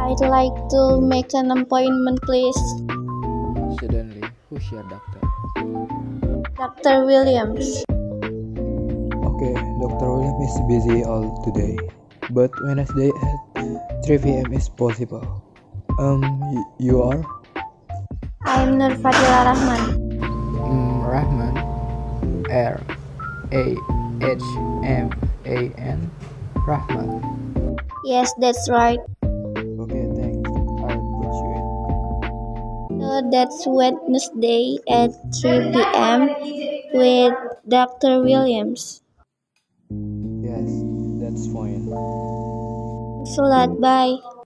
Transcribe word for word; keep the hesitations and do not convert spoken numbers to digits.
I'd like to make an appointment, please. Suddenly, who's your doctor? Doctor Williams. Okay, Doctor William is busy all today, but Wednesday at three p m is possible. Um, y- you are? I'm Nur Fadila Rahman. Mm, Rahman. R A H M A N. Rahman. Yes, that's right. Okay, thanks. I'll put you in. So that's Wednesday at three p m with Doctor Williams. Yes, that's fine. Thanks a lot. Bye.